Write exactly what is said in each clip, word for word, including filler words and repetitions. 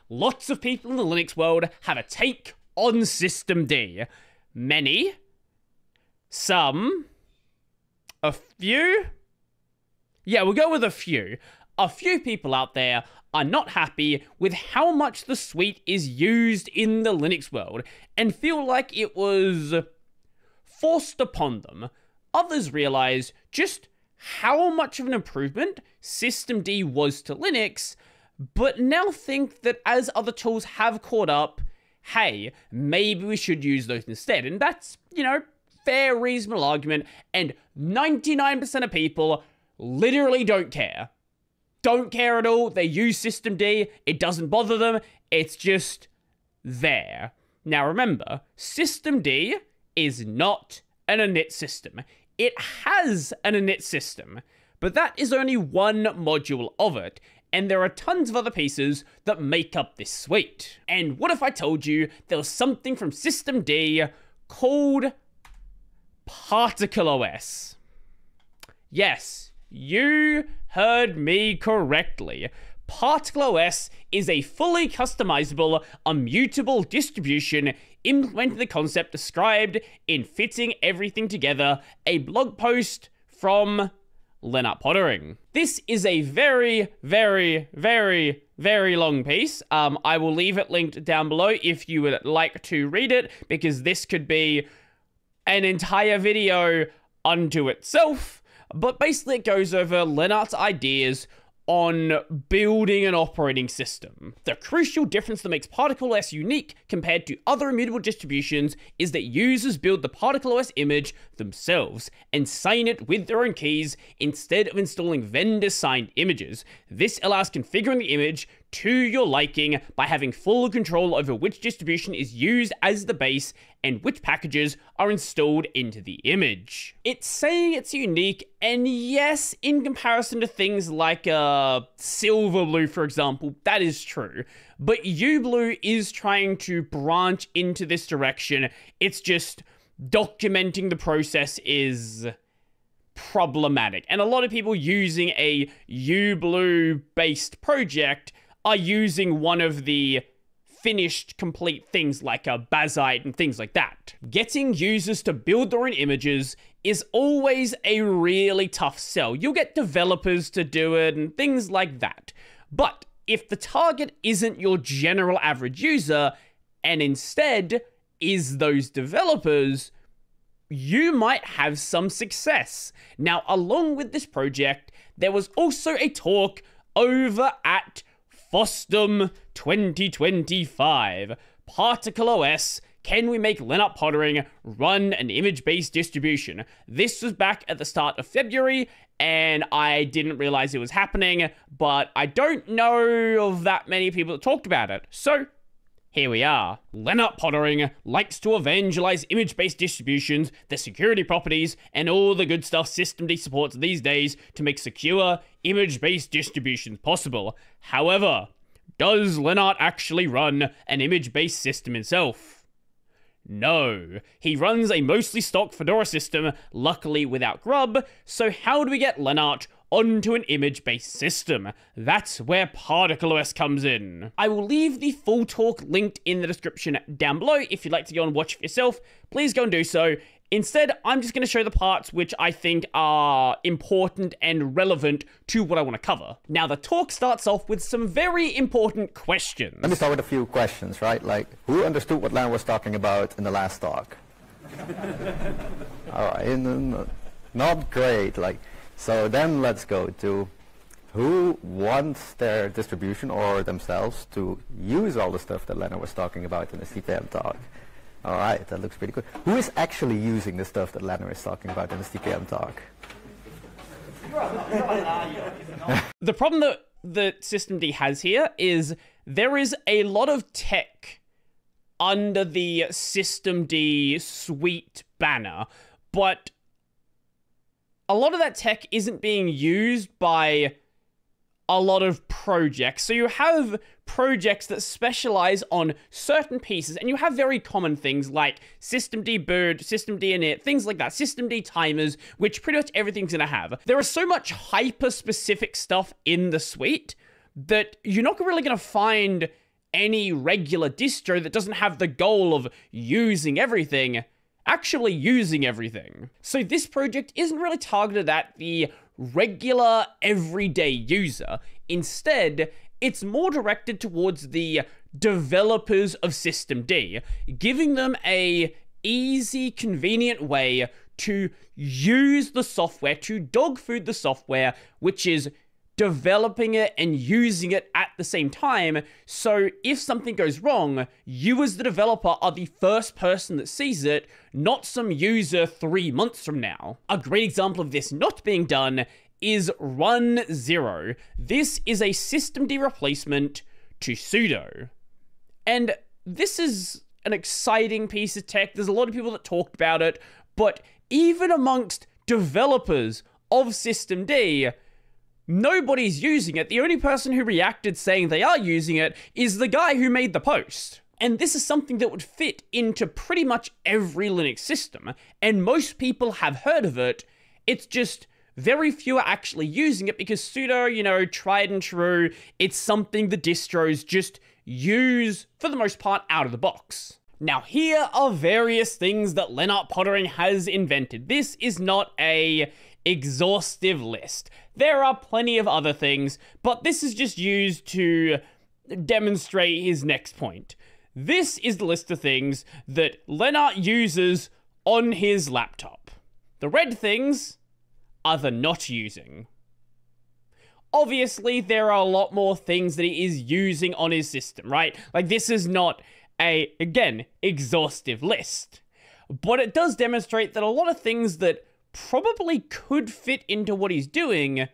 lots of people in the Linux world have a take on systemd. Many, some, a few. Yeah, we'll go with a few. A few people out there are not happy with how much the suite is used in the Linux world and feel like it was forced upon them. Others realize just how much of an improvement systemd was to Linux, but now think that as other tools have caught up, hey, maybe we should use those instead. And that's, you know, fair, reasonable argument, and ninety-nine percent of people literally don't care. Don't care at all. They use systemd. It doesn't bother them. It's just there. Now remember, systemd is not an init system. It has an init system, but that is only one module of it, and there are tons of other pieces that make up this suite. And what if I told you there was something from systemd called Particle O S? Yes, you heard me correctly. Particle O S is a fully customizable, immutable distribution implementing the concept described in Fitting Everything Together, a blog post from Lennart Pottering. This is a very, very, very, very long piece. Um, I will leave it linked down below if you would like to read it, because this could be an entire video unto itself. But basically it goes over Lennart's ideas on building an operating system. The crucial difference that makes Particle O S unique compared to other immutable distributions is that users build the Particle O S image themselves and sign it with their own keys instead of installing vendor-signed images. This allows configuring the image to your liking by having full control over which distribution is used as the base and which packages are installed into the image. It's saying it's unique, and yes, in comparison to things like uh, Silverblue, for example, that is true. But uBlue is trying to branch into this direction. It's just documenting the process is problematic. And a lot of people using a uBlue-based project are using one of the finished, complete things like a Bazite and things like that. Getting users to build their own images is always a really tough sell. You'll get developers to do it and things like that. But if the target isn't your general average user, and instead is those developers, you might have some success. Now, along with this project, there was also a talk over at FOSS twenty twenty-five. Particle O S, can we make Lennart Pottering run an image-based distribution? This was back at the start of February, and I didn't realize it was happening, but I don't know of that many people that talked about it. So, here we are. Lennart Pottering likes to evangelize image-based distributions, the security properties, and all the good stuff systemd supports these days to make secure, image-based distributions possible. However, does Lennart actually run an image-based system himself? No. He runs a mostly stock Fedora system, luckily without grub, so how do we get Lennart onto an image-based system? That's where Particle O S comes in. I will leave the full talk linked in the description down below. If you'd like to go and watch it for yourself, please go and do so. Instead, I'm just going to show the parts which I think are important and relevant to what I want to cover. Now, the talk starts off with some very important questions. Let me start with a few questions, right? Like, who understood what Lennart was talking about in the last talk? All right, and, not great. Like, so then let's go to who wants their distribution or themselves to use all the stuff that Lennart was talking about in the C P M talk. All right, that looks pretty good. Who is actually using the stuff that Lennart is talking about in the C P M talk? The problem that, that systemd has here is there is a lot of tech under the systemd suite banner, but a lot of that tech isn't being used by a lot of projects. So you have projects that specialize on certain pieces, and you have very common things like systemd boot, systemd init, things like that, systemd timers, which pretty much everything's gonna have. There is so much hyper-specific stuff in the suite that you're not really gonna find any regular distro that doesn't have the goal of using everything, actually using everything. So this project isn't really targeted at the regular everyday user. Instead, it's more directed towards the developers of systemd, giving them a easy, convenient way to use the software, to dog food the software, which is developing it and using it at the same time. So if something goes wrong, you as the developer are the first person that sees it, not some user three months from now. A great example of this not being done is run zero. This is a systemd replacement to sudo. And this is an exciting piece of tech. There's a lot of people that talked about it, but even amongst developers of systemd, nobody's using it. The only person who reacted saying they are using it is the guy who made the post. And this is something that would fit into pretty much every Linux system, and most people have heard of it. It's just very few are actually using it because sudo, you know, tried and true, it's something the distros just use, for the most part, out of the box. Now, here are various things that Lennart Pottering has invented. This is not a exhaustive list. There are plenty of other things, but this is just used to demonstrate his next point. This is the list of things that Lennart uses on his laptop. The red things are the not using. Obviously, there are a lot more things that he is using on his system, right? Like, this is not a, again, exhaustive list. But it does demonstrate that a lot of things that probably could fit into what he's doing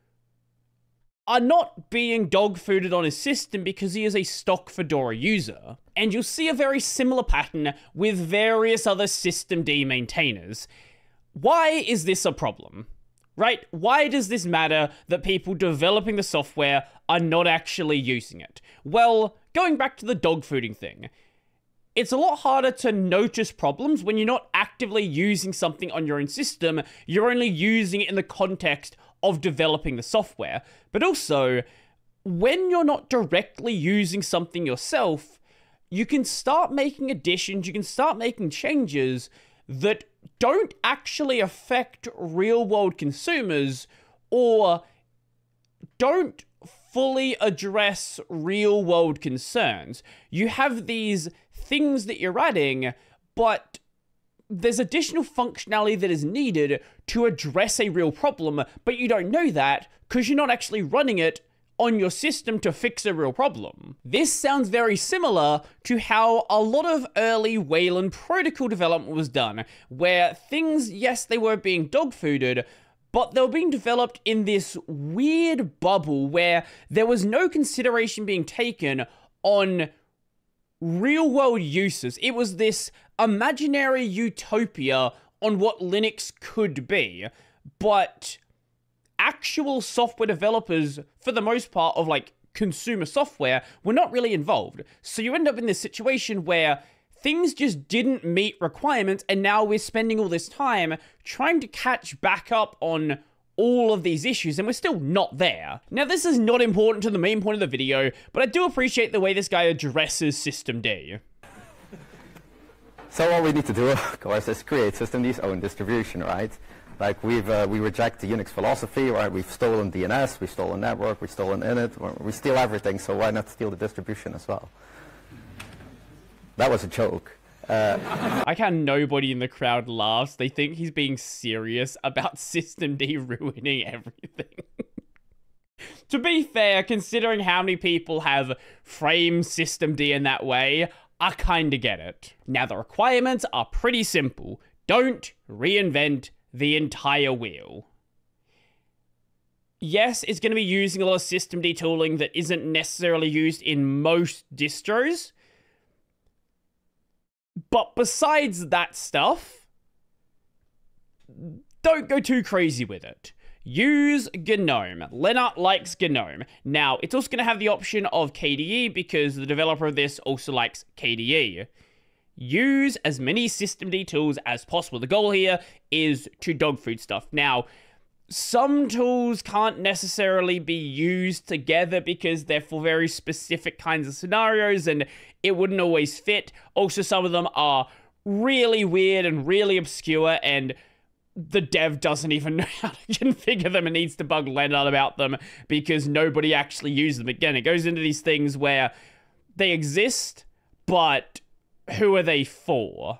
are not being dog-fooded on his system because he is a stock Fedora user. And you'll see a very similar pattern with various other systemd maintainers. Why is this a problem? Right? Why does this matter that people developing the software are not actually using it? Well, going back to the dog-fooding thing, it's a lot harder to notice problems when you're not actively using something on your own system. You're only using it in the context of developing the software. But also, when you're not directly using something yourself, you can start making additions, you can start making changes that don't actually affect real-world consumers or don't fully address real-world concerns. You have these things that you're adding, but there's additional functionality that is needed to address a real problem, but you don't know that because you're not actually running it on your system to fix a real problem. This sounds very similar to how a lot of early Wayland protocol development was done, where things, yes, they were being dog-fooded, but they were being developed in this weird bubble where there was no consideration being taken on real-world uses. It was this imaginary utopia on what Linux could be, but actual software developers, for the most part of like consumer software, were not really involved. So you end up in this situation where things just didn't meet requirements, and now we're spending all this time trying to catch back up on all of these issues, and we're still not there. Now, this is not important to the main point of the video, but I do appreciate the way this guy addresses systemd. So what we need to do, of course, is create systemd's own distribution, right? Like, we've, uh, we reject the Unix philosophy, right? We've stolen D N S, we've stolen network, we've stolen init, we steal everything, so why not steal the distribution as well? That was a joke. Uh, I like how nobody in the crowd laughs. They think he's being serious about systemd ruining everything. To be fair, considering how many people have framed systemd in that way, I kinda get it. Now, the requirements are pretty simple. Don't reinvent the entire wheel. Yes, it's going to be using a lot of systemd tooling that isn't necessarily used in most distros. But besides that stuff, don't go too crazy with it. Use GNOME. Lennart likes GNOME. Now, it's also going to have the option of K D E because the developer of this also likes K D E. Use as many systemd tools as possible. The goal here is to dog food stuff. Now, some tools can't necessarily be used together because they're for very specific kinds of scenarios and it wouldn't always fit. Also, some of them are really weird and really obscure and the dev doesn't even know how to configure them and needs to bug Leonard about them because nobody actually uses them. Again, it goes into these things where they exist, but who are they for?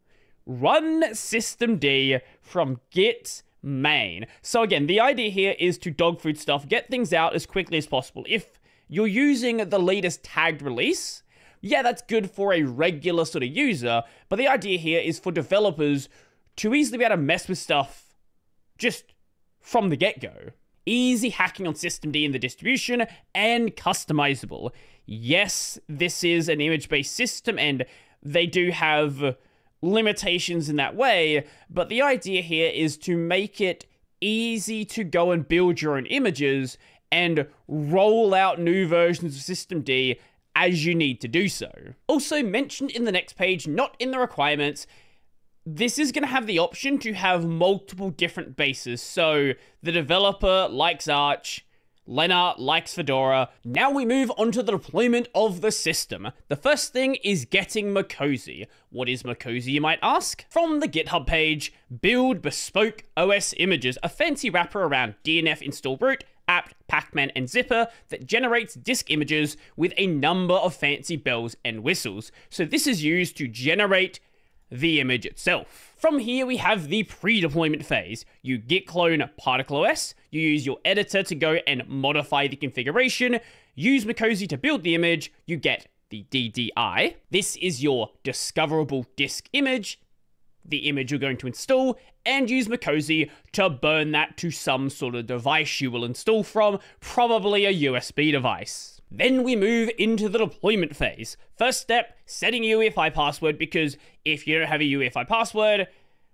Run systemd from git main. So again, the idea here is to dogfood stuff, get things out as quickly as possible. If you're using the latest tagged release, yeah, that's good for a regular sort of user, but the idea here is for developers to easily be able to mess with stuff just from the get-go. Easy hacking on systemd in the distribution and customizable. Yes, this is an image-based system and they do have limitations in that way, but the idea here is to make it easy to go and build your own images and roll out new versions of systemd as you need to do so. Also mentioned in the next page, not in the requirements, this is going to have the option to have multiple different bases. So the developer likes Arch, Lennart likes Fedora. Now we move on to the deployment of the system. The first thing is getting Macozy. What is Macozy, you might ask? From the GitHub page, build bespoke O S images, a fancy wrapper around D N F install root, apt, pacman, and zipper that generates disk images with a number of fancy bells and whistles. So this is used to generate the image itself. From here, we have the pre-deployment phase. You git clone Particle O S, you use your editor to go and modify the configuration, use Macozy to build the image, you get the D D I. This is your discoverable disk image, the image you're going to install, and use Macozy to burn that to some sort of device you will install from, probably a U S B device. Then we move into the deployment phase. First step, setting a U E F I password, because if you don't have a U E F I password,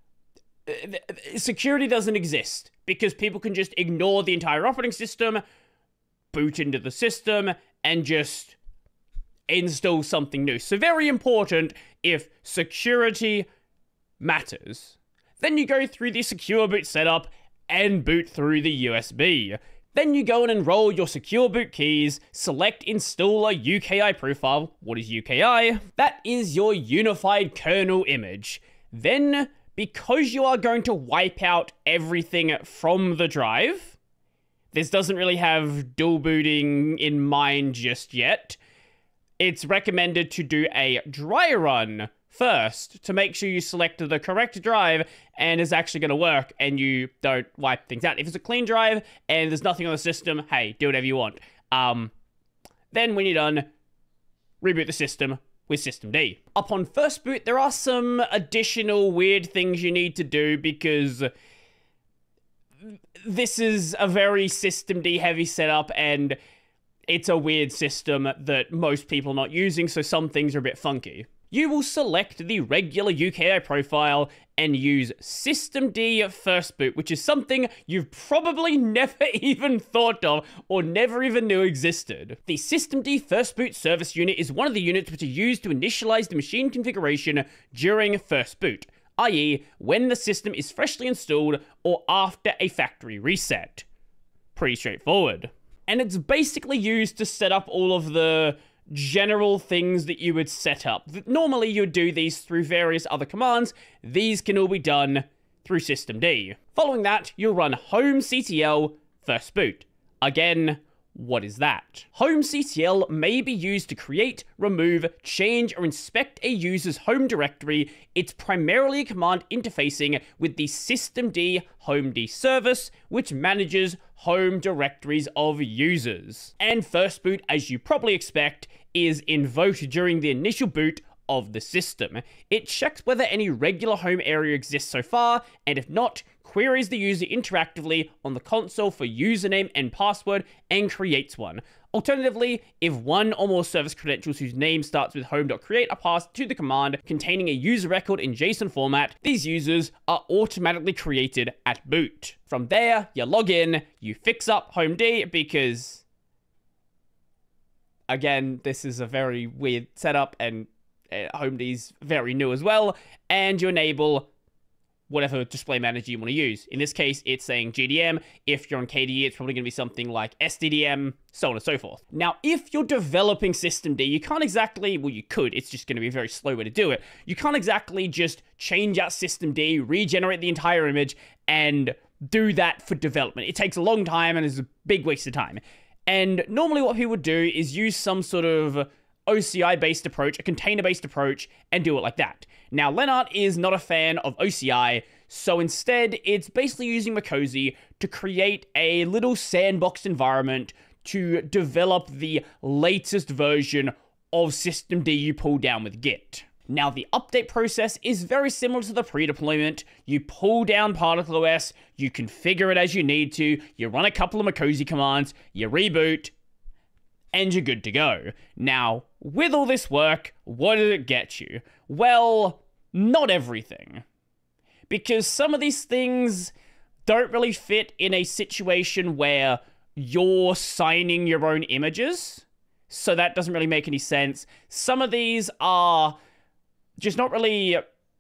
security doesn't exist, because people can just ignore the entire operating system, boot into the system, and just install something new. So very important if security matters. Then you go through the secure boot setup and boot through the U S B. Then you go and enroll your secure boot keys, select install a U K I profile. What is U K I? That is your unified kernel image. Then, because you are going to wipe out everything from the drive, this doesn't really have dual booting in mind just yet, it's recommended to do a dry run first to make sure you select the correct drive and is actually going to work and you don't wipe things out. If it's a clean drive and there's nothing on the system, hey, do whatever you want. Um, then when you're done, reboot the system with systemd. Upon first boot, there are some additional weird things you need to do because this is a very systemd heavy setup and it's a weird system that most people are not using, so some things are a bit funky. You will select the regular U K I profile and use systemd first boot, which is something you've probably never even thought of or never even knew existed. The systemd first boot service unit is one of the units which are used to initialize the machine configuration during first boot, that is when the system is freshly installed or after a factory reset. Pretty straightforward. And it's basically used to set up all of the general things that you would set up. Normally you would do these through various other commands. These can all be done through systemd. Following that, you'll run homectl first boot. Again, what is that? Homectl may be used to create, remove, change, or inspect a user's home directory. It's primarily a command interfacing with the systemd homed service, which manages home directories of users. And first boot, as you probably expect, is invoked during the initial boot of the system. It checks whether any regular home area exists so far, and if not, queries the user interactively on the console for username and password and creates one. Alternatively, if one or more service credentials whose name starts with home.create are passed to the command containing a user record in JSON format, these users are automatically created at boot. From there, you log in, you fix up homed because, again, this is a very weird setup and uh, homed's very new as well, and you enable whatever display manager you want to use. In this case, it's saying G D M. If you're on K D E, it's probably going to be something like S D D M, so on and so forth. Now, if you're developing systemd, you can't exactly, well, you could, it's just going to be a very slow way to do it. You can't exactly just change out systemd, regenerate the entire image, and do that for development. It takes a long time and is a big waste of time. And normally what people would do is use some sort of O C I-based approach, a container-based approach, and do it like that. Now, Lennart is not a fan of O C I, so instead, it's basically using Macozy to create a little sandbox environment to develop the latest version of systemd you pull down with Git. Now, the update process is very similar to the pre-deployment. You pull down Particle O S, you configure it as you need to, you run a couple of Macozy commands, you reboot, and you're good to go. Now, with all this work, what did it get you? Well, not everything. Because some of these things don't really fit in a situation where you're signing your own images, so that doesn't really make any sense. Some of these are just not really...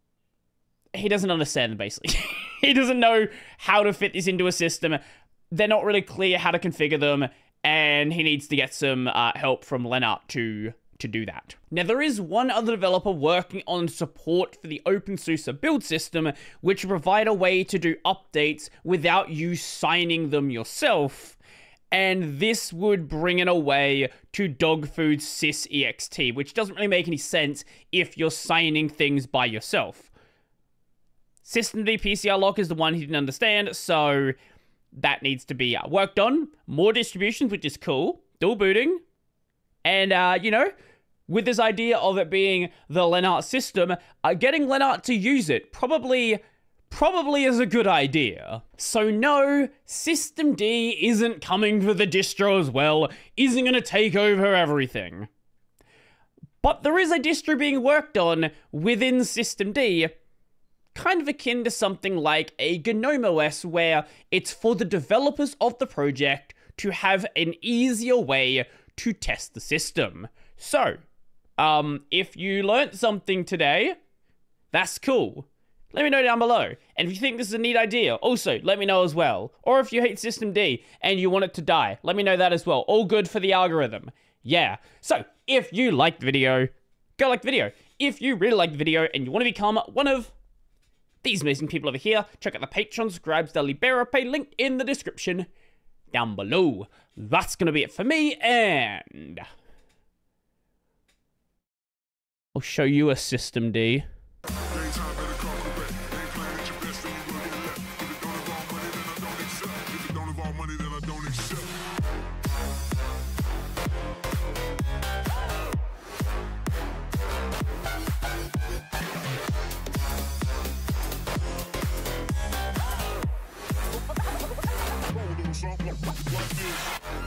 He doesn't understand them, basically. He doesn't know how to fit this into a system. They're not really clear how to configure them, and he needs to get some uh, help from Lennart to, to do that. Now, there is one other developer working on support for the OpenSUSE build system, which will provide a way to do updates without you signing them yourself, and this would bring in a way to dogfood sysext, which doesn't really make any sense if you're signing things by yourself. Systemd P C R lock is the one he didn't understand, so that needs to be uh, worked on. More distributions, which is cool. Dual booting. And, uh, you know, with this idea of it being the Lennart system, uh, getting Lennart to use it probably, probably is a good idea. So no, systemd isn't coming for the distro as well, isn't going to take over everything. But there is a distro being worked on within systemd, kind of akin to something like a GNOME O S, where it's for the developers of the project to have an easier way to test the system. So, um, if you learnt something today, that's cool. Let me know down below. And if you think this is a neat idea, also, let me know as well. Or if you hate systemd and you want it to die, let me know that as well. All good for the algorithm. Yeah. So, if you liked the video, go like the video. If you really liked the video and you want to become one of these amazing people over here, check out the Patreon, subscribes, the Libera Pay, linked in the description down below. That's going to be it for me, and I'll show you a systemd. Something like this.